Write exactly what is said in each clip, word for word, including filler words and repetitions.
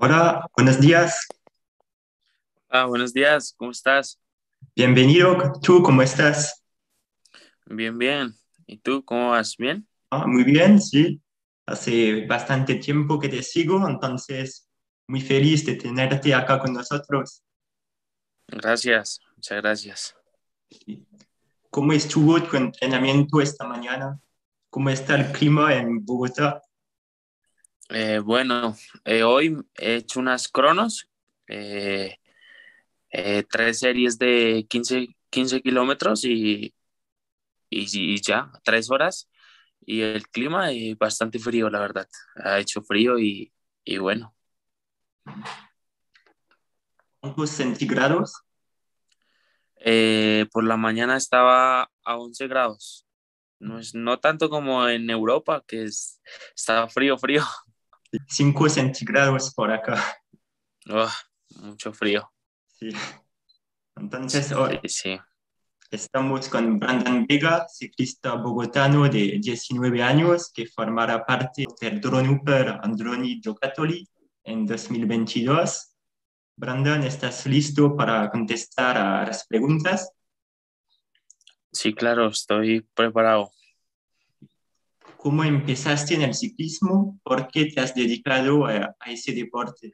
Hola, buenos días. Ah, buenos días, ¿cómo estás? Bienvenido. ¿Tú cómo estás? Bien, bien. ¿Y tú cómo vas? ¿Bien? Ah, muy bien, sí. Hace bastante tiempo que te sigo, entonces muy feliz de tenerte acá con nosotros. Gracias, muchas gracias. ¿Cómo estuvo tu entrenamiento esta mañana? ¿Cómo está el clima en Bogotá? Eh, bueno, eh, hoy he hecho unas cronos, eh, eh, tres series de quince quince kilómetros y, y, y ya, tres horas. Y el clima es bastante frío, la verdad. Ha hecho frío y, y bueno, ¿Cuántos centígrados? eh, por la mañana estaba a once grados. No es, no tanto como en Europa, que es, estaba frío, frío. Cinco centígrados por acá. Ugh, mucho frío. Sí. Entonces, Sí, hoy sí. estamos con Brandon Vega, ciclista bogotano de diecinueve años, que formará parte del Droneuper Androni Giocattoli en dos mil veintidós. Brandon, ¿estás listo para contestar a las preguntas? Sí, claro, estoy preparado. ¿Cómo empezaste en el ciclismo? ¿Por qué te has dedicado a, a ese deporte?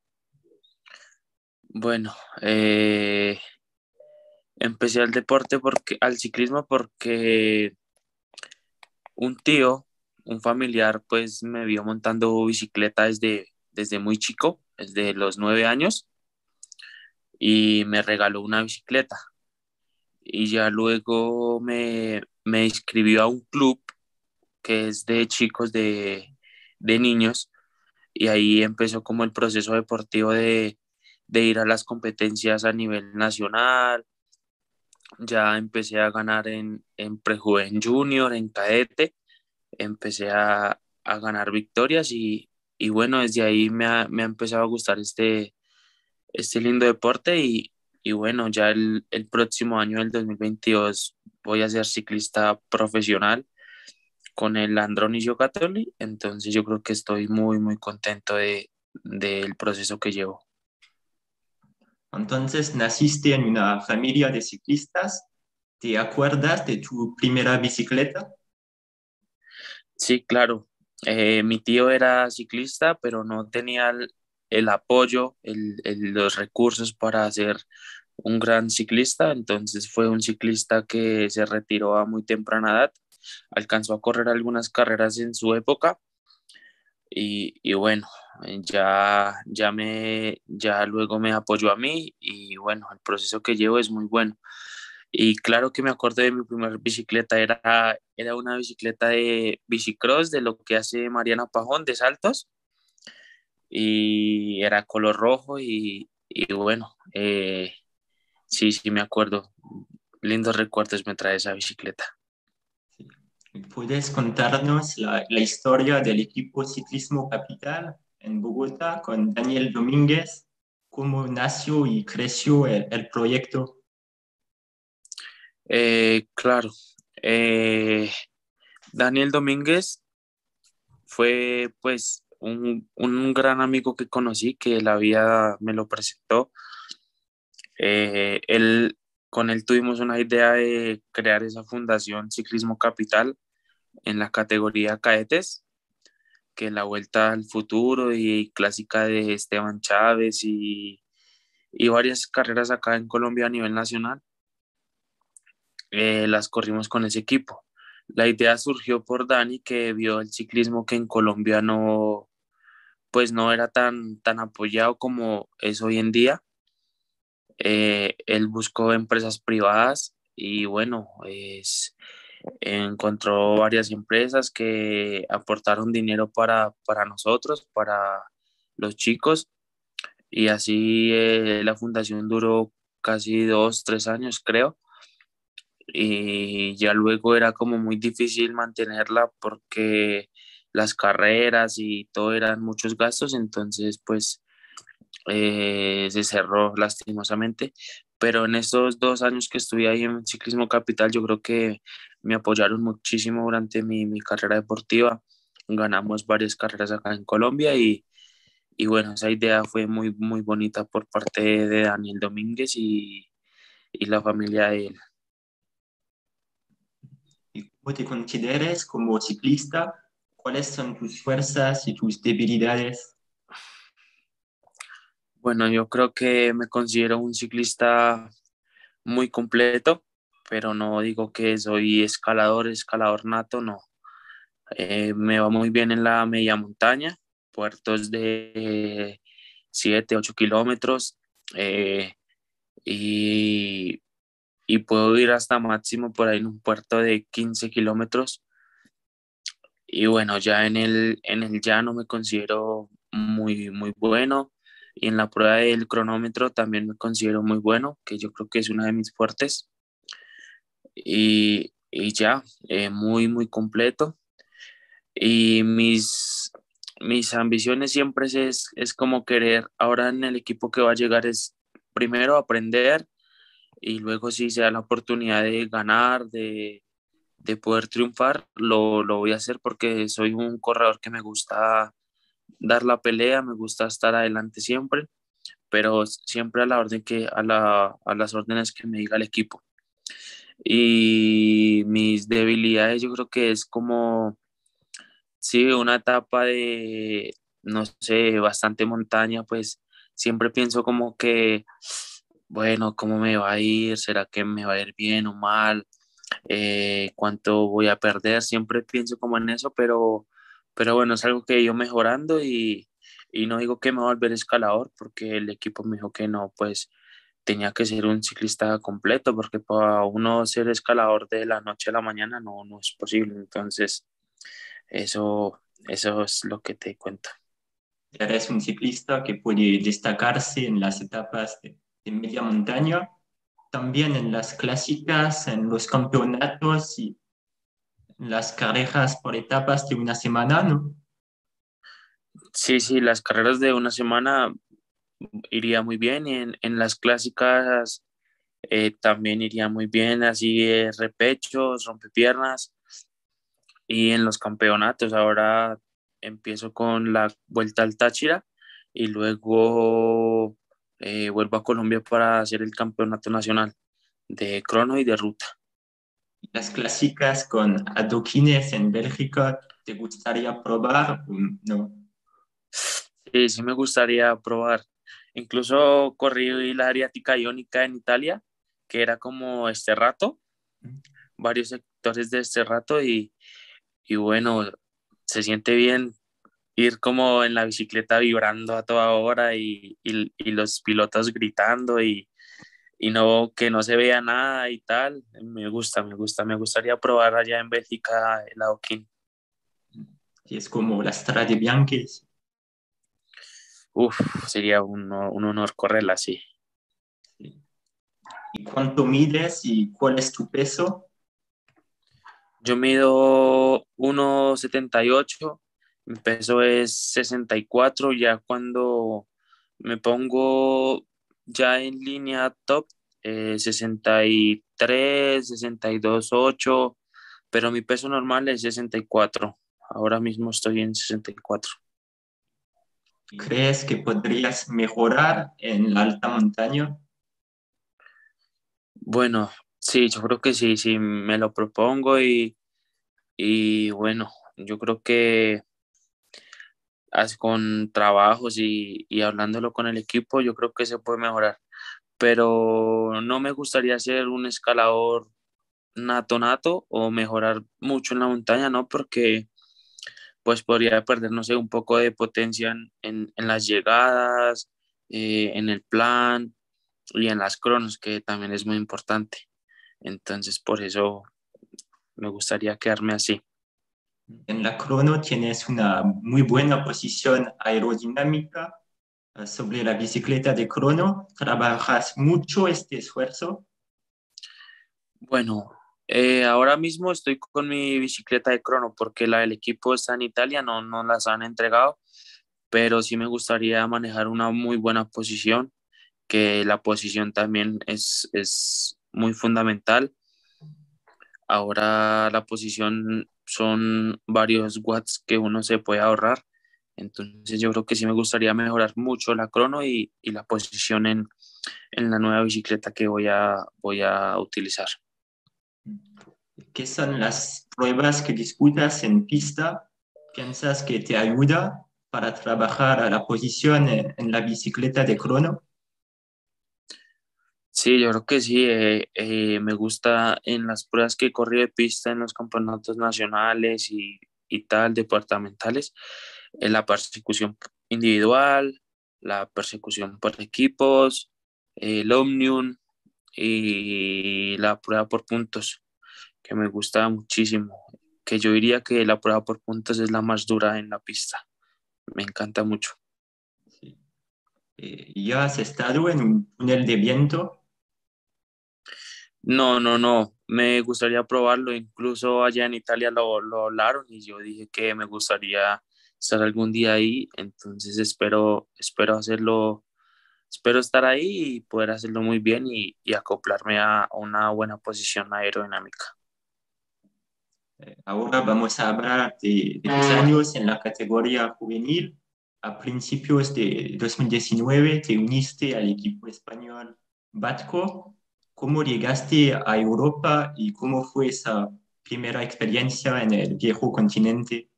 Bueno, eh, empecé al deporte porque, al ciclismo porque un tío, un familiar, pues me vio montando bicicleta desde, desde muy chico, desde los nueve años, y me regaló una bicicleta. Y ya luego me, me inscribió a un club que es de chicos, de, de niños, y ahí empezó como el proceso deportivo de, de ir a las competencias a nivel nacional. Ya empecé a ganar en, en prejuven junior, en cadete, empecé a, a ganar victorias y, y bueno, desde ahí me ha, me ha empezado a gustar este, este lindo deporte y, y bueno, ya el, el próximo año, el dos mil veintidós, voy a ser ciclista profesional con el Androni Giocattoli, entonces yo creo que estoy muy, muy contento de, del proceso que llevo. Entonces, naciste en una familia de ciclistas. ¿Te acuerdas de tu primera bicicleta? Sí, claro. Eh, mi tío era ciclista, pero no tenía el, el apoyo, el, el- los recursos para ser un gran ciclista. Entonces fue un ciclista que se retiró a muy temprana edad. Alcanzó a correr algunas carreras en su época y, y bueno, eh, ya, ya me, ya luego me apoyó a mí y bueno, el proceso que llevo es muy bueno. Y claro que me acuerdo de mi primera bicicleta, era, era una bicicleta de bicicross, de lo que hace Mariana Pajón, de saltos, y era color rojo y, y bueno, eh, sí, sí me acuerdo. Lindos recuerdos me trae esa bicicleta. ¿Puedes contarnos la, la historia del equipo Ciclismo Capital en Bogotá con Daniel Domínguez? ¿Cómo nació y creció el, el proyecto? Eh, claro, eh, Daniel Domínguez fue pues un, un gran amigo que conocí, que la vida me lo presentó. Eh, él, con él tuvimos una idea de crear esa fundación Ciclismo Capital en la categoría cadetes, que la Vuelta al Futuro y clásica de Esteban Chávez y, y varias carreras acá en Colombia a nivel nacional, eh, las corrimos con ese equipo. La idea surgió por Dani, que vio el ciclismo que en Colombia no, pues no era tan, tan apoyado como es hoy en día. Eh, él buscó empresas privadas y bueno, es, encontró varias empresas que aportaron dinero para, para nosotros, para los chicos, y así eh, la fundación duró casi dos, tres años, creo, y ya luego era como muy difícil mantenerla porque las carreras y todo eran muchos gastos, entonces pues eh, se cerró lastimosamente, pero en estos dos años que estuve ahí en Ciclismo Capital, yo creo que me apoyaron muchísimo durante mi, mi carrera deportiva. Ganamos varias carreras acá en Colombia y, y bueno, esa idea fue muy, muy bonita por parte de Daniel Domínguez y, y la familia de él. ¿Y cómo te consideres como ciclista? ¿Cuáles son tus fuerzas y tus debilidades? Bueno, yo creo que me considero un ciclista muy completo, pero no digo que soy escalador, escalador nato, no. Eh, me va muy bien en la media montaña, puertos de siete ocho kilómetros, eh, y, y puedo ir hasta máximo por ahí en un puerto de quince kilómetros. Y bueno, ya en el, en el llano me considero muy, muy bueno. Y en la prueba del cronómetro también me considero muy bueno, que yo creo que es una de mis fuertes. Y, y ya, eh, muy, muy completo. Y mis, mis ambiciones siempre es, es como querer, ahora en el equipo que va a llegar es primero aprender y luego si se da la oportunidad de ganar, de, de poder triunfar, lo, lo voy a hacer porque soy un corredor que me gusta dar la pelea, me gusta estar adelante siempre, pero siempre a la orden que, a la, a las órdenes que me diga el equipo. Y mis debilidades yo creo que es como, sí, una etapa de, no sé, bastante montaña, pues siempre pienso como que, bueno, ¿cómo me va a ir? ¿Será que me va a ir bien o mal? Eh, ¿cuánto voy a perder? Siempre pienso como en eso, pero, pero bueno, es algo que he ido mejorando y, y no digo que me voy a volver escalador, porque el equipo me dijo que no, pues tenía que ser un ciclista completo, porque para uno ser escalador de la noche a la mañana no, no es posible. Entonces, eso, eso es lo que te cuento. Eres un ciclista que puede destacarse en las etapas de, de media montaña, también en las clásicas, en los campeonatos y en las carreras por etapas de una semana, ¿no? Sí, sí, las carreras de una semana iría muy bien y en, en las clásicas eh, también iría muy bien, así eh, repechos, rompepiernas y en los campeonatos. Ahora empiezo con la Vuelta al Táchira y luego eh, vuelvo a Colombia para hacer el campeonato nacional de crono y de ruta. Las clásicas con adoquines en Bélgica, ¿te gustaría probar? o No. Sí, sí me gustaría probar. Incluso corrí la Adriática Iónica en Italia, que era como este rato, varios sectores de este rato y, y bueno, se siente bien ir como en la bicicleta vibrando a toda hora y, y, y los pilotos gritando y, y no que no se vea nada y tal. Me gusta, me gusta, me gustaría probar allá en Bélgica el adoquín. Y es como la Strade Bianche. Uf, sería un, un honor correrla así. Sí. ¿Y cuánto mides y cuál es tu peso? Yo mido uno setenta y ocho, mi peso es sesenta y cuatro. Ya cuando me pongo ya en línea top, eh, sesenta y tres, sesenta y dos ocho, pero mi peso normal es sesenta y cuatro. Ahora mismo estoy en sesenta y cuatro. ¿Crees que podrías mejorar en la alta montaña? Bueno, sí, yo creo que sí, sí, me lo propongo y, y bueno, yo creo que as- con trabajos y, y hablándolo con el equipo, yo creo que se puede mejorar. Pero no me gustaría ser un escalador nato nato o mejorar mucho en la montaña, ¿no? Porque pues podría perder, no sé, un poco de potencia en, en, en las llegadas, eh, en el plan y en las cronos, que también es muy importante. Entonces, por eso me gustaría quedarme así. En la crono tienes una muy buena posición aerodinámica eh, sobre la bicicleta de crono. ¿Trabajas mucho este esfuerzo? Bueno, eh, ahora mismo estoy con mi bicicleta de crono porque la del equipo está en Italia, no, no las han entregado, pero sí me gustaría manejar una muy buena posición, que la posición también es, es muy fundamental. Ahora la posición son varios watts que uno se puede ahorrar, Entonces yo creo que sí me gustaría mejorar mucho la crono y, y la posición en, en la nueva bicicleta que voy a, voy a utilizar. ¿Qué son las pruebas que disputas en pista? ¿Piensas que te ayuda para trabajar a la posición en, en la bicicleta de crono? Sí, yo creo que sí. Eh, eh, me gusta en las pruebas que he corrido de pista en los campeonatos nacionales y, y tal, departamentales, en la persecución individual, la persecución por equipos, el Omnium y la prueba por puntos, que me gusta muchísimo. Que yo diría que la prueba por puntos es la más dura en la pista. Me encanta mucho. Sí. Eh, ¿ya has estado en un túnel de viento? No, no, no. Me gustaría probarlo. Incluso allá en Italia lo, lo hablaron y yo dije que me gustaría estar algún día ahí. Entonces espero, espero hacerlo, espero estar ahí y poder hacerlo muy bien y, y acoplarme a una buena posición aerodinámica. Eh, ahora vamos a hablar de, de tus años en la categoría juvenil. A principios de dos mil diecinueve te uniste al equipo español Batco. ¿Cómo llegaste a Europa y cómo fue esa primera experiencia en el viejo continente?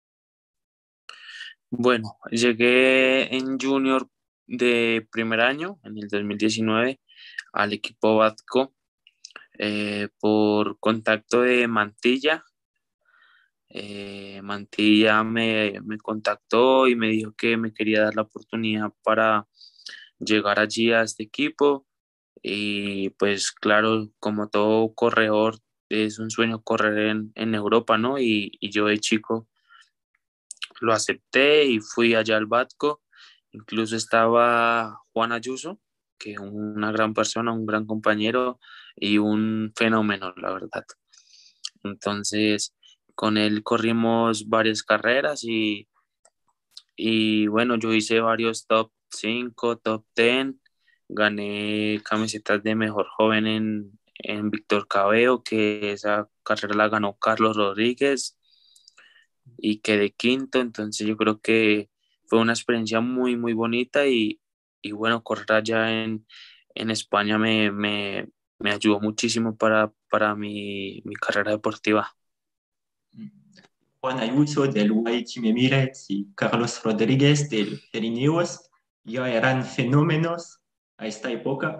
Bueno, llegué en junior de primer año, en el dos mil diecinueve, al equipo Batco eh, por contacto de Mantilla. Eh, Mantilla me, me contactó y me dijo que me quería dar la oportunidad para llegar allí a este equipo. Y pues claro, como todo corredor, es un sueño correr en, en Europa, ¿no? Y, y yo de chico lo acepté y fui allá al Batco. Incluso estaba Juan Ayuso, que es una gran persona, un gran compañero y un fenómeno, la verdad. Entonces, con él corrimos varias carreras y, y bueno, yo hice varios top cinco, top diez, gané camisetas de mejor joven en, en Víctor Cabeo, que esa carrera la ganó Carlos Rodríguez y quedé quinto, entonces yo creo que fue una experiencia muy, muy bonita y, y bueno, correr allá en, en España me, me, me ayudó muchísimo para, para mi, mi carrera deportiva. Juan Ayuso del Guaychime Emirates y Carlos Rodríguez del Pirineos ya eran fenómenos a esta época.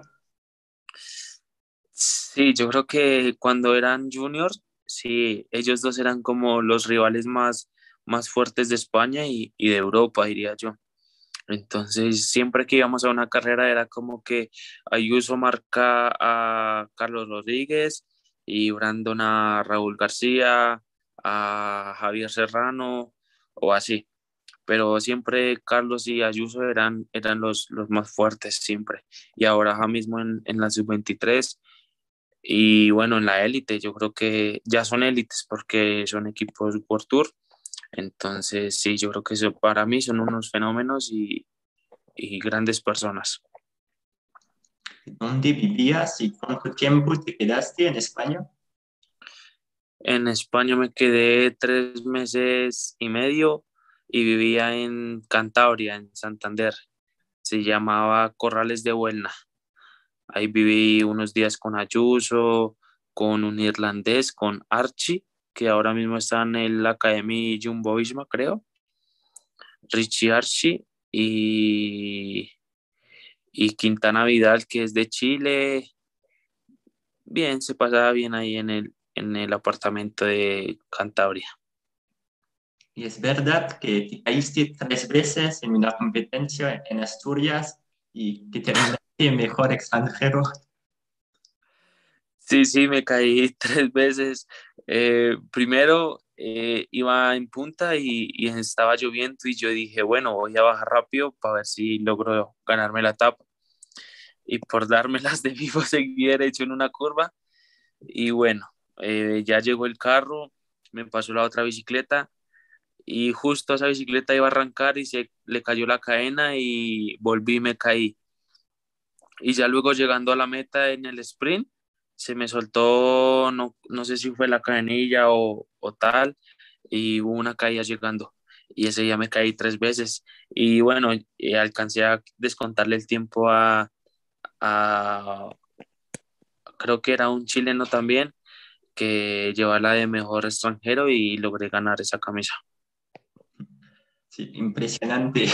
Sí, yo creo que cuando eran juniors, sí, ellos dos eran como los rivales más, más fuertes de España y, y de Europa, diría yo. Entonces, siempre que íbamos a una carrera era como que Ayuso marca a Carlos Rodríguez y Brandon a Raúl García, a Javier Serrano o así. Pero siempre Carlos y Ayuso eran, eran los, los más fuertes, siempre. Y ahora ya mismo en, en la sub veintitrés y bueno, en la élite, yo creo que ya son élites porque son equipos World Tour. Entonces, sí, yo creo que eso para mí son unos fenómenos y, y grandes personas. ¿Dónde vivías y cuánto tiempo te quedaste en España? En España me quedé tres meses y medio y vivía en Cantabria, en Santander. Se llamaba Corrales de Buelna. Ahí viví unos días con Ayuso, con un irlandés, con Archie, que ahora mismo está en la Academy Jumbo Visma, creo. Richie Archie y, y Quintana Vidal, que es de Chile. Bien, se pasaba bien ahí en el, en el apartamento de Cantabria. Y es verdad que te caíste tres veces en una competencia en Asturias y que terminaste mejor extranjero. Sí, sí, me caí tres veces. Eh, primero eh, iba en punta y, y estaba lloviendo y yo dije, bueno, voy a bajar rápido para ver si logro ganarme la etapa. Y por dármelas de vivo seguí derecho en una curva y bueno, eh, ya llegó el carro, me pasó la otra bicicleta y justo esa bicicleta iba a arrancar y se le cayó la cadena y volví y me caí. Y ya luego llegando a la meta en el sprint, se me soltó, no, no sé si fue la cadenilla o, o tal, y hubo una caída llegando. y ese día me caí tres veces. Y bueno, eh, alcancé a descontarle el tiempo a, a, creo que era un chileno también, que lleva la de mejor extranjero y logré ganar esa camisa. Sí, impresionante.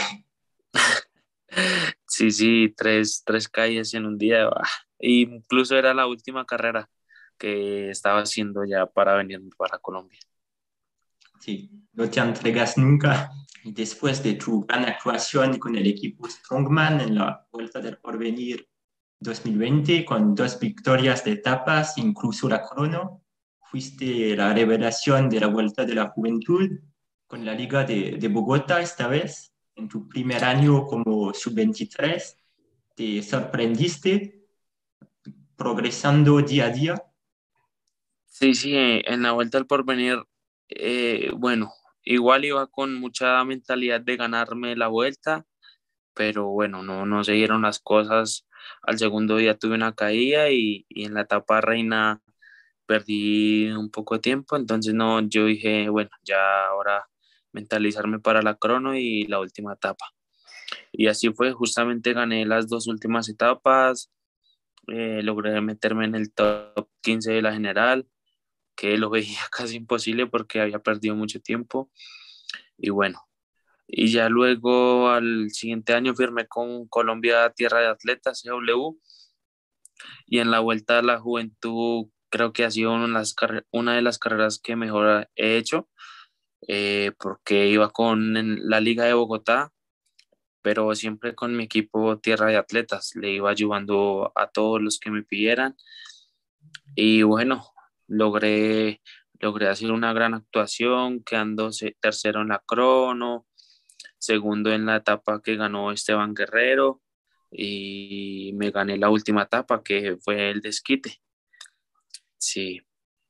Sí, sí, tres, tres calles en un día. ¡Ah! Y incluso era la última carrera que estaba haciendo ya para venir para Colombia. Sí, no te entregas nunca. Y después de tu gran actuación con el equipo Strongman en la Vuelta del Porvenir dos mil veinte, con dos victorias de etapas, incluso la crono, fuiste la revelación de la Vuelta de la Juventud con la Liga de, de Bogotá esta vez. En tu primer año como sub veintitrés, te sorprendiste progresando día a día. Sí, sí, eh, en la Vuelta al Porvenir, eh, bueno, igual iba con mucha mentalidad de ganarme la vuelta, pero bueno, no, no se dieron las cosas. Al segundo día tuve una caída y, y en la etapa reina perdí un poco de tiempo, entonces no, yo dije, bueno, ya ahora mentalizarme para la crono y la última etapa. Y así fue, justamente gané las dos últimas etapas, eh, logré meterme en el top quince de la general, que lo veía casi imposible porque había perdido mucho tiempo. Y bueno, y ya luego al siguiente año firmé con Colombia Tierra de Atletas, C W, y en la Vuelta a la Juventud creo que ha sido una de las, carre- una de las carreras que mejor he hecho, eh, porque iba con en la Liga de Bogotá, pero siempre con mi equipo Tierra de Atletas, le iba ayudando a todos los que me pidieran y bueno, logré, logré hacer una gran actuación, quedando se- tercero en la crono, segundo en la etapa que ganó Esteban Guerrero y me gané la última etapa que fue el desquite. Sí.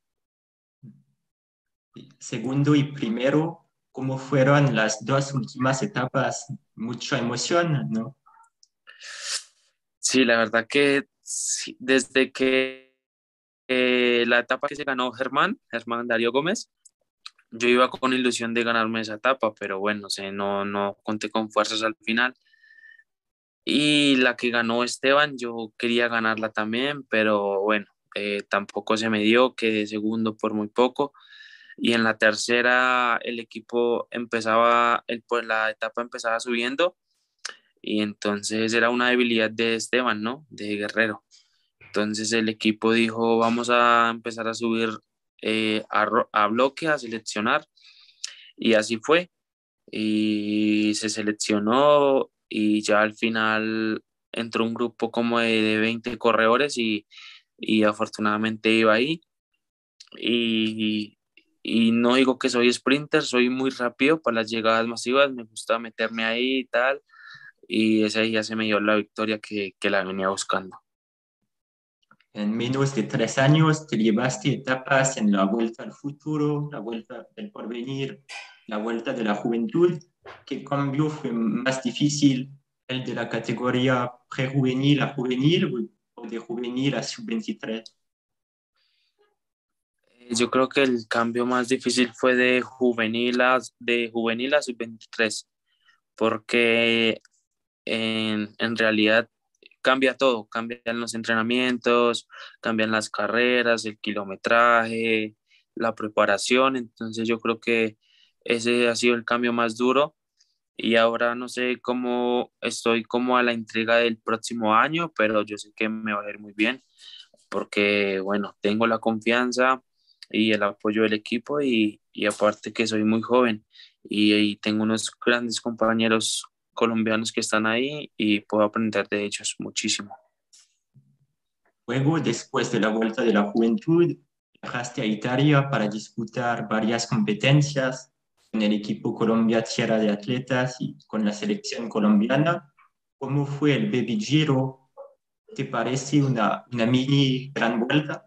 Segundo y primero, ¿cómo fueron las dos últimas etapas? Mucha emoción, ¿no? Sí, la verdad que sí, desde que eh, la etapa que se ganó Germán, Germán Darío Gómez, yo iba con ilusión de ganarme esa etapa, pero bueno, sé, no, no conté con fuerzas al final. Y la que ganó Esteban, yo quería ganarla también, pero bueno, eh, tampoco se me dio, quedé segundo por muy poco. Y en la tercera el equipo empezaba, el, pues la etapa empezaba subiendo y entonces era una debilidad de Esteban, ¿no? De Guerrero. Entonces el equipo dijo, vamos a empezar a subir eh, a, ro- a bloque, a seleccionar, y así fue. Y se seleccionó y ya al final entró un grupo como de, de veinte corredores y, y afortunadamente iba ahí. Y, y no digo que soy sprinter, soy muy rápido para las llegadas masivas, me gusta meterme ahí y tal. Y ese día se me dio la victoria que, que la venía buscando. En menos de tres años te llevaste etapas en la Vuelta al Futuro, la Vuelta del Porvenir, la Vuelta de la Juventud. ¿Qué cambio fue más difícil? ¿El de la categoría prejuvenil a juvenil o de juvenil a sub veintitrés? Eh, Yo creo que el cambio más difícil fue de juvenil a, de juvenil a sub veintitrés, porque en, en realidad cambia todo, cambian los entrenamientos, cambian las carreras, el kilometraje, la preparación, entonces yo creo que ese ha sido el cambio más duro y ahora no sé cómo estoy como a la intriga del próximo año, pero yo sé que me va a ir muy bien porque, bueno, tengo la confianza y el apoyo del equipo y, y aparte que soy muy joven y, y tengo unos grandes compañeros colombianos que están ahí y puedo aprender de ellos muchísimo. Luego, después de la Vuelta de la Juventud, viajaste a Italia para disputar varias competencias con el equipo Colombia Tierra de Atletas y con la selección colombiana. ¿Cómo fue el Baby Giro? ¿Te parece una, una mini gran vuelta?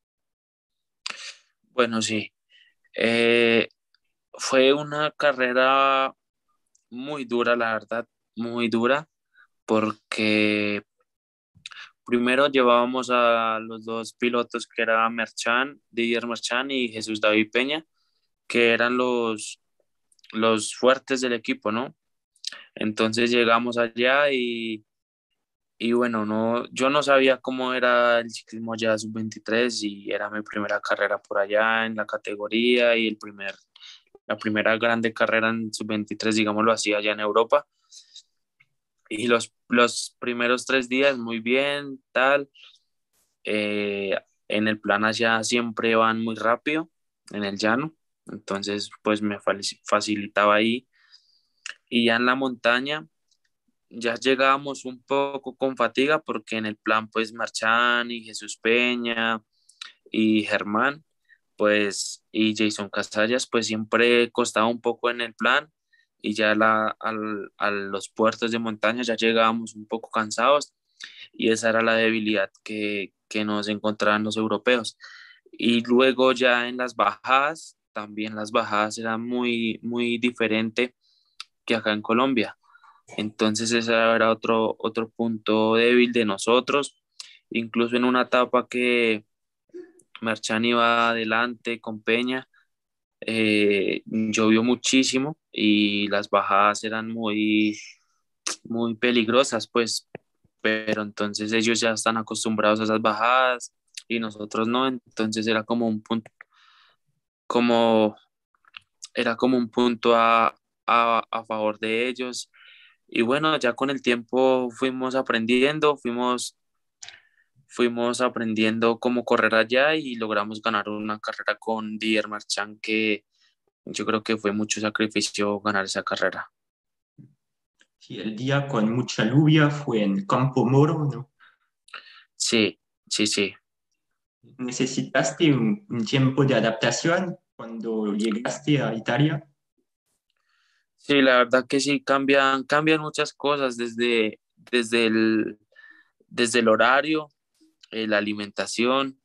Bueno, sí, eh, fue una carrera muy dura, la verdad, muy dura, porque primero llevábamos a los dos pilotos que eran Merchan, Didier Merchan y Jesús David Peña, que eran los, los fuertes del equipo, ¿no? Entonces llegamos allá y, y bueno, no, yo no sabía cómo era el ciclismo allá sub veintitrés y era mi primera carrera por allá en la categoría y el primer, la primera grande carrera en sub veintitrés, digamos, lo hacía allá en Europa. Y los, los primeros tres días muy bien, tal. Eh, en el plan allá siempre van muy rápido, en el llano. Entonces, pues me fali- facilitaba ahí. Y ya en la montaña, ya llegábamos un poco con fatiga porque en el plan, pues Marchán y Jesús Peña y Germán, pues, y Jason Casallas, pues siempre costaba un poco en el plan. Y ya la, al, a los puertos de montaña ya llegábamos un poco cansados y esa era la debilidad que, que nos encontraban los europeos. Y luego ya en las bajadas, también las bajadas eran muy, muy diferente que acá en Colombia. Entonces ese era otro, otro punto débil de nosotros. Incluso en una etapa que Merchan iba adelante con Peña, eh, llovió muchísimo y las bajadas eran muy, muy peligrosas, pues, pero entonces ellos ya están acostumbrados a esas bajadas y nosotros no, entonces era como un punto, como, era como un punto a, a, a favor de ellos. Y bueno, ya con el tiempo fuimos aprendiendo, fuimos, fuimos aprendiendo cómo correr allá y logramos ganar una carrera con Didier Marchand, que yo creo que fue mucho sacrificio ganar esa carrera. Sí, el día con mucha lluvia fue en Campo Moro, ¿no? Sí, sí, sí. ¿Necesitaste un, un tiempo de adaptación cuando llegaste a Italia? Sí, la verdad que sí, cambian, cambian muchas cosas desde, desde el, desde el horario, eh, la alimentación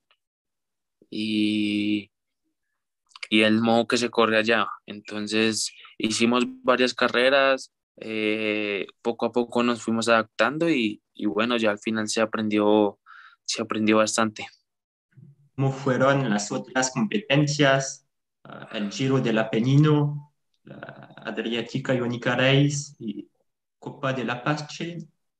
y, y el modo que se corre allá. Entonces, hicimos varias carreras, eh, poco a poco nos fuimos adaptando y, y bueno, ya al final se aprendió, se aprendió bastante. ¿Cómo fueron las otras competencias? Ah, el Giro del Apennino, la Adriática Ionica Race y Copa de la Pace.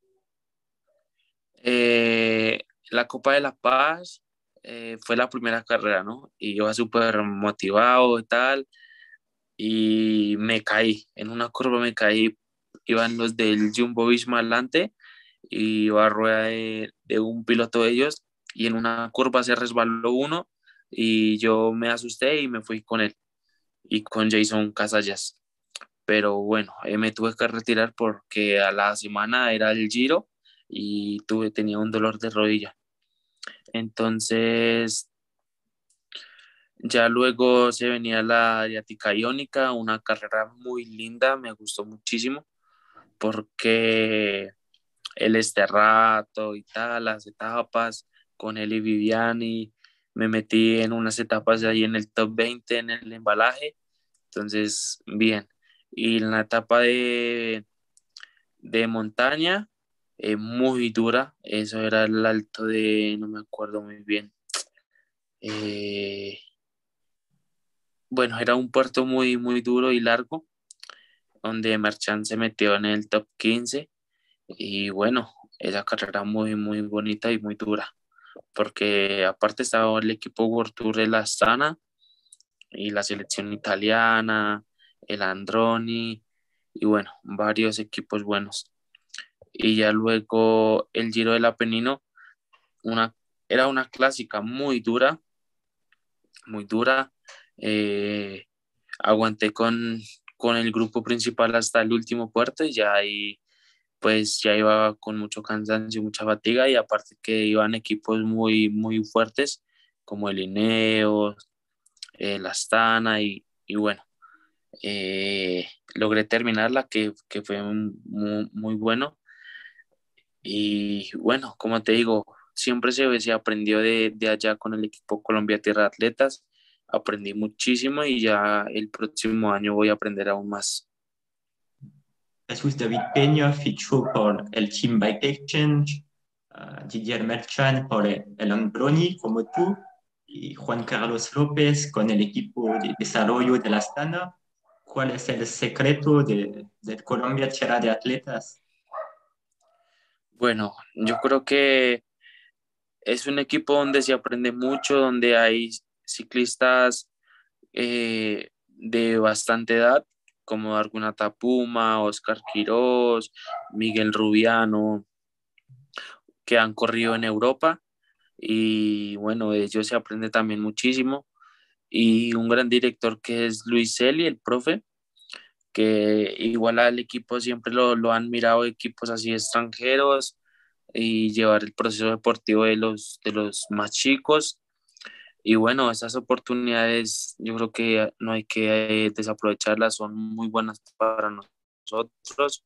Eh, la Copa de la Paz eh, fue la primera carrera, ¿no? Y yo iba súper motivado y tal, y me caí, en una curva me caí, iban los del Jumbo Visma adelante y iba a rueda de, de un piloto de ellos y en una curva se resbaló uno y yo me asusté y me fui con él y con Jason Casallas. Pero bueno, eh, me tuve que retirar porque a la semana era el Giro y tuve, tenía un dolor de rodilla. Entonces, ya luego se venía la Adriática Iónica, una carrera muy linda, me gustó muchísimo porque el Esterrato y tal, las etapas con él y Viviani, me metí en unas etapas de ahí en el top veinte en el embalaje, entonces bien. Y en la etapa de, de montaña, eh, muy dura, eso era el alto de, no me acuerdo muy bien. Eh, bueno, era un puerto muy, muy duro y largo, donde Merchant se metió en el top quince y bueno, esa carrera muy, muy bonita y muy dura, porque aparte estaba el equipo World Tour de la Astana y la selección italiana, el Androni y bueno, varios equipos buenos. Y ya luego el Giro del Apenino, una, era una clásica muy dura, muy dura. Eh, aguanté con, con el grupo principal hasta el último puerto y ya ahí pues ya iba con mucho cansancio, mucha fatiga y aparte que iban equipos muy, muy fuertes como el Ineos, el Astana y, y bueno, eh, logré terminarla que, que fue un- muy, muy bueno y bueno, como te digo, siempre se, se aprendió de, de allá con el equipo Colombia Tierra de Atletas, aprendí muchísimo y ya el próximo año voy a aprender aún más. Jesús David Peña fichó por el Team Bike Exchange, ah, Didier Merchan por el, el Androni, como tú, y Juan Carlos López con el equipo de desarrollo de la Astana. ¿Cuál es el secreto de, de Colombia Tierra de Atletas? Bueno, yo creo que es un equipo donde se aprende mucho, donde hay ciclistas eh, de bastante edad, como Arguna Puma, Oscar Quirós, Miguel Rubiano, que han corrido en Europa. Y bueno, de ellos se aprende también muchísimo. Y un gran director que es Luis Celi, el profe, que igual al equipo siempre lo, lo han mirado equipos así extranjeros y llevar el proceso deportivo de los, de los más chicos. Y bueno, esas oportunidades yo creo que no hay que eh, desaprovecharlas, son muy buenas para nosotros.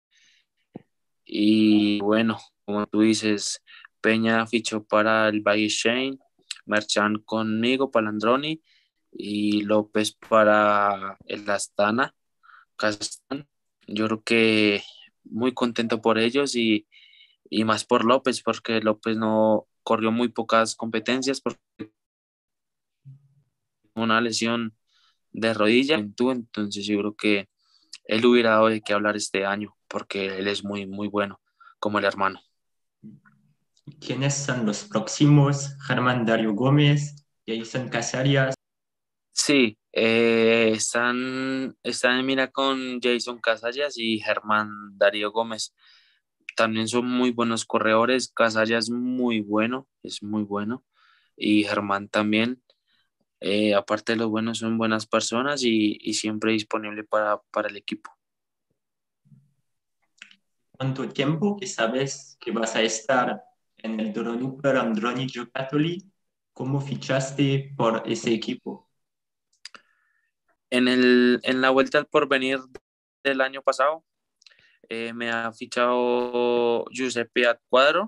Y bueno, como tú dices, Peña fichó para el Valle Shane, Merchan conmigo para el Androni y López para el Astana, Kazajstán. Yo creo que muy contento por ellos y, y más por López, porque López no corrió muy pocas competencias por una lesión de rodilla, entonces yo creo que él hubiera dado de qué hablar este año, porque él es muy, muy bueno, como el hermano. ¿Quiénes son los próximos? Germán Dario Gómez, Jason Casarías. Sí, eh, están, están en mira con Jason Casallas y Germán Darío Gómez. También son muy buenos corredores. Casallas muy bueno, es muy bueno. Y Germán también. Eh, aparte de los buenos, son buenas personas y, y siempre disponible para, para el equipo. ¿Cuánto tiempo que sabes que vas a estar en el Dronúper Androni Giocattoli? ¿Cómo fichaste por ese equipo? En, el, en la vuelta al porvenir del año pasado, eh, me ha fichado Giuseppe Cuadro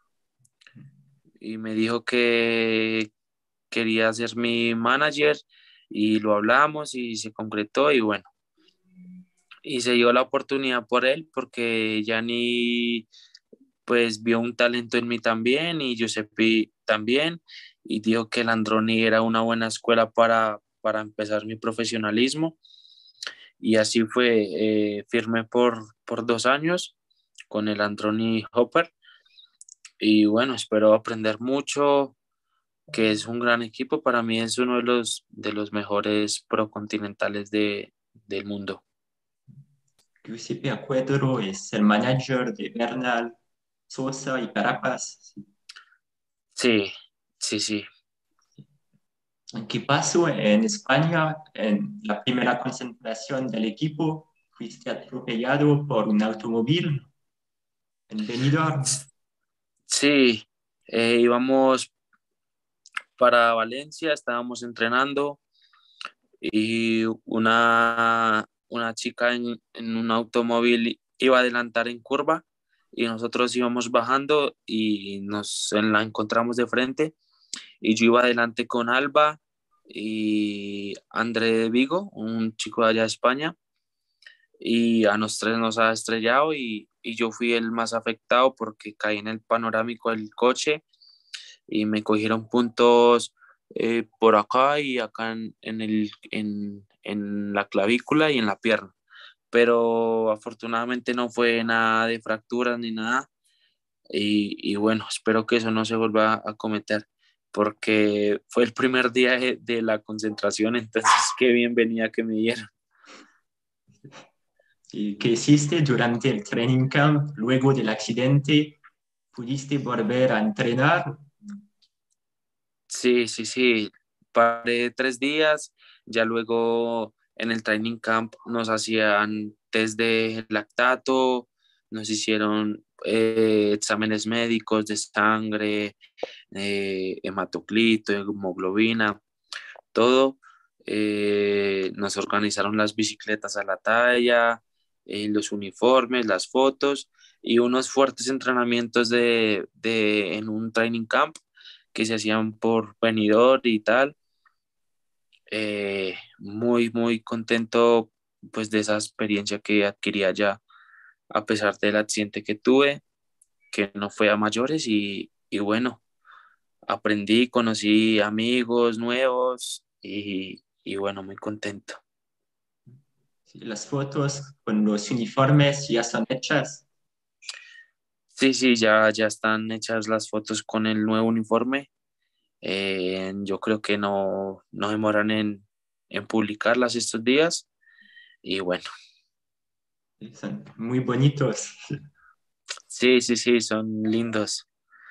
y me dijo que quería ser mi manager y lo hablamos y se concretó y bueno, y se dio la oportunidad por él porque Yanni pues vio un talento en mí también y Giuseppe también y dijo que el Androni era una buena escuela para, para empezar mi profesionalismo y así fue, eh, firmé por, por dos años con el Androni Hopper y bueno, espero aprender mucho, que es un gran equipo. Para mí es uno de los, de los mejores procontinentales de, del mundo. Giuseppe Acuedro es el manager de Bernal, Sosa y Carapaz. Sí, sí, sí. ¿Qué pasó en España? En la primera concentración del equipo, fuiste atropellado por un automóvil en Benidorm. Sí, eh, íbamos para Valencia, estábamos entrenando y una, una chica en, en un automóvil iba a adelantar en curva y nosotros íbamos bajando y nos la encontramos de frente y yo iba adelante con Alba y André de Vigo, un chico de allá de España, y a los tres nos ha estrellado y, y yo fui el más afectado porque caí en el panorámico del coche y me cogieron puntos eh, por acá y acá en, en, el, en, en la clavícula y en la pierna. Pero afortunadamente no fue nada de fracturas ni nada. Y, y bueno, espero que eso no se vuelva a cometer porque fue el primer día de, de la concentración, entonces qué bien venía que me dieron. ¿Y qué hiciste durante el training camp luego del accidente? ¿Pudiste volver a entrenar? Sí, sí, sí, paré tres días, ya luego en el training camp nos hacían test de lactato, nos hicieron eh, exámenes médicos de sangre, eh, hematoclito, hemoglobina, todo. Eh, nos organizaron las bicicletas a la talla, eh, los uniformes, las fotos y unos fuertes entrenamientos de, de, en un training camp que se hacían por venidor y tal. Eh, muy, muy contento pues de esa experiencia que adquirí allá, a pesar del accidente que tuve, que no fue a mayores y, y bueno, aprendí, conocí amigos nuevos y, y bueno, muy contento. Las fotos con los uniformes ya son hechas. Sí, sí, ya, ya están hechas las fotos con el nuevo uniforme. Eh, yo creo que no, no demoran en, en publicarlas estos días. Y bueno, Son muy bonitos. sí, sí, sí, son lindos.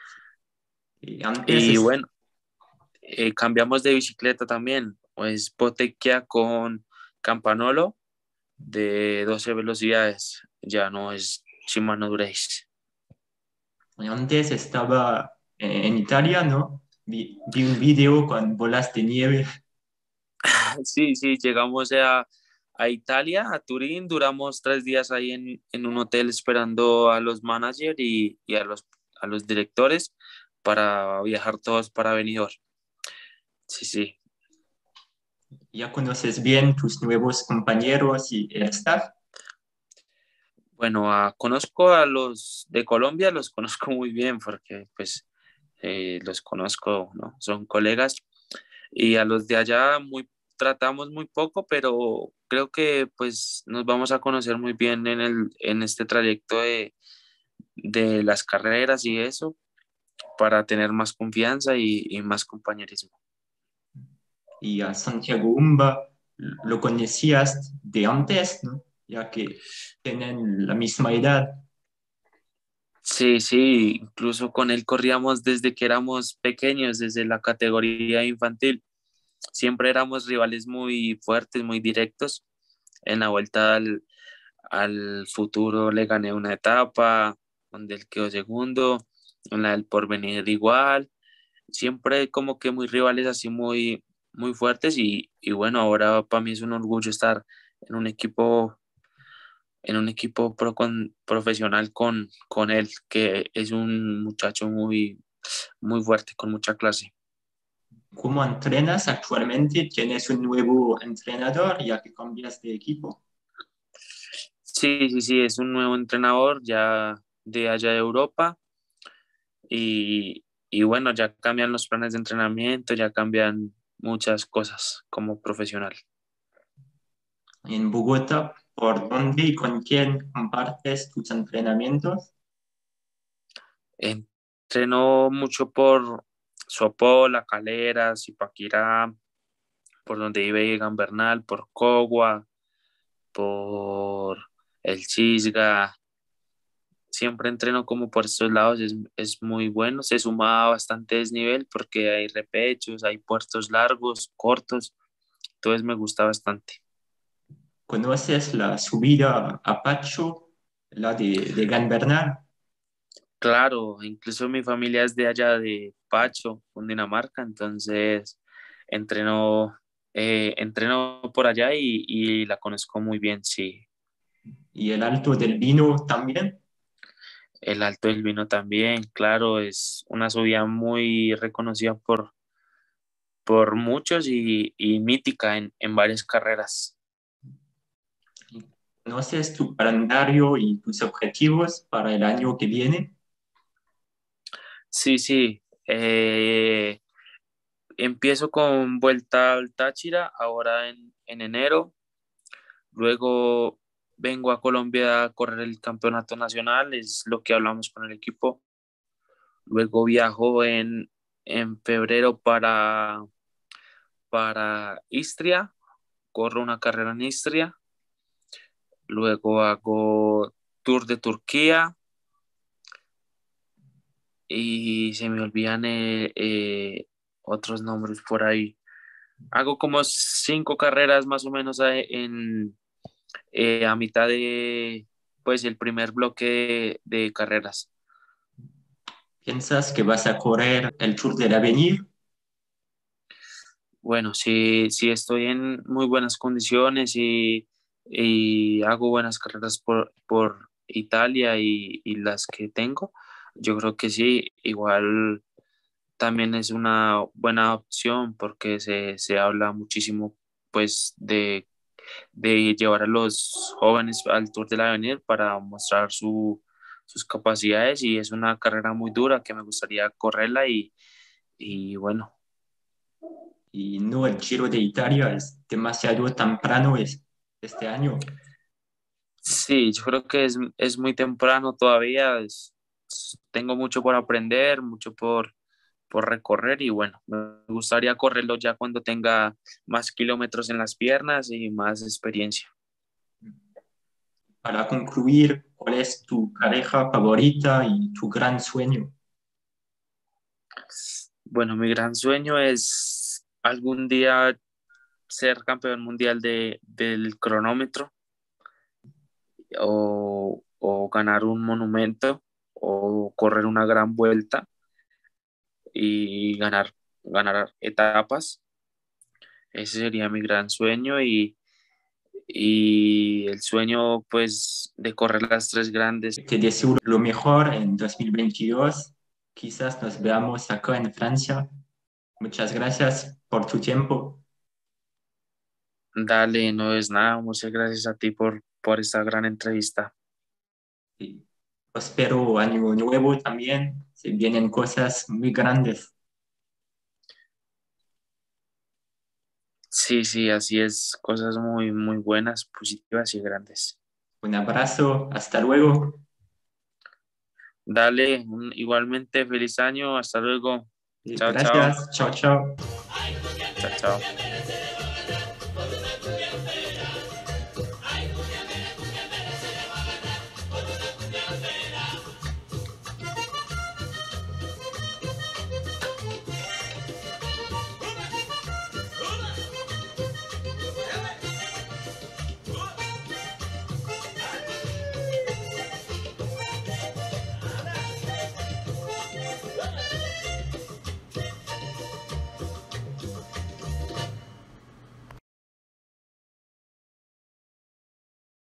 Y antes, Y es- bueno, eh, cambiamos de bicicleta también. Pues Bottecchia con Campanolo de doce velocidades. Ya no es Shimano Durace. antes estaba eh, en Italia, ¿no? Vi, vi un video con bolas de nieve. Sí, sí, llegamos a, a Italia, a Turín, duramos tres días ahí en, en un hotel esperando a los managers y, y a los, a los directores para viajar todos para Benidorm. Sí, sí. Ya conoces bien tus nuevos compañeros y el staff. Bueno, a- conozco a los de Colombia, los conozco muy bien porque pues eh, los conozco, ¿no? Son colegas. Y a los de allá muy, tratamos muy poco, pero creo que pues nos vamos a conocer muy bien en el, en este trayecto de, de las carreras y eso, para tener más confianza y, y más compañerismo. Y a Santiago Umba lo conocías de antes, ¿no? Ya que tienen la misma edad. Sí, sí, incluso con él corríamos desde que éramos pequeños, desde la categoría infantil. Siempre éramos rivales muy fuertes, muy directos. En la vuelta al, al futuro le gané una etapa, donde él quedó segundo, en la del porvenir igual. Siempre como que muy rivales así muy, muy fuertes y, y bueno, ahora para mí es un orgullo estar en un equipo, en un equipo pro con, profesional con, con él, que es un muchacho muy, muy fuerte, con mucha clase. ¿Cómo entrenas actualmente? ¿Tienes un nuevo entrenador ya que cambias de equipo? Sí, sí, sí, es un nuevo entrenador ya de allá de Europa y, y bueno, ya cambian los planes de entrenamiento, ya cambian muchas cosas como profesional. En Bogotá, ¿por dónde y con quién compartes tus entrenamientos? Entreno mucho por Sopó, La Calera, Zipaquirá, por donde vive Gambernal, por Cogua, por El Chisga. Siempre entreno como por estos lados, es, es muy bueno. Se suma bastante desnivel porque hay repechos, hay puertos largos, cortos, entonces me gusta bastante. ¿Conoces la subida a Pacho, la de, de Gan Bernal? Claro, incluso mi familia es de allá de Pacho, Cundinamarca, entonces entreno, eh, entreno por allá y, y la conozco muy bien, sí. Y el Alto del Vino también. El Alto del Vino también, claro, es una subida muy reconocida por, por muchos y, y mítica en, en varias carreras. ¿Conoces tu calendario y tus objetivos para el año que viene? Sí, sí, eh, empiezo con Vuelta al Táchira ahora en, en enero. Luego vengo a Colombia a correr el campeonato nacional, es lo que hablamos con el equipo. Luego viajo en, en febrero para, para Istria, corro una carrera en Istria. Luego hago Tour de Turquía y se me olvidan eh, eh, otros nombres por ahí. Hago como cinco carreras más o menos eh, en, eh, a mitad de pues el primer bloque de de carreras. ¿Piensas que vas a correr el Tour del Avenir? Bueno, si, si estoy en muy buenas condiciones y, y hago buenas carreras por, por Italia y, y las que tengo, yo creo que sí, igual también es una buena opción porque se, se habla muchísimo pues de, de llevar a los jóvenes al Tour del Avenir para mostrar su, sus capacidades y es una carrera muy dura que me gustaría correrla y, y bueno. Y no, el Giro de Italia es demasiado temprano. Es, este año? Sí, yo creo que es, es muy temprano todavía. es- tengo mucho por aprender, mucho por, por recorrer y bueno, me gustaría correrlo ya cuando tenga más kilómetros en las piernas y más experiencia. Para concluir, ¿cuál es tu pareja favorita y tu gran sueño? Bueno, mi gran sueño es algún día ser campeón mundial de, del cronómetro o, o ganar un monumento o correr una gran vuelta y ganar, ganar etapas. Ese sería mi gran sueño y, y el sueño pues de correr las tres grandes. Te deseo lo mejor en dos mil veintidós. Quizás nos veamos acá en Francia. Muchas gracias por tu tiempo Dale, no es nada. Muchas gracias a ti por, por esta gran entrevista. y espero año nuevo también. Se vienen cosas muy grandes. Sí, sí, así es. Cosas muy, muy buenas, positivas y grandes. Un abrazo, hasta luego. Dale, un- igualmente feliz año. Hasta luego. Y Chao, chao. gracias, chao, chao. Chao, chao.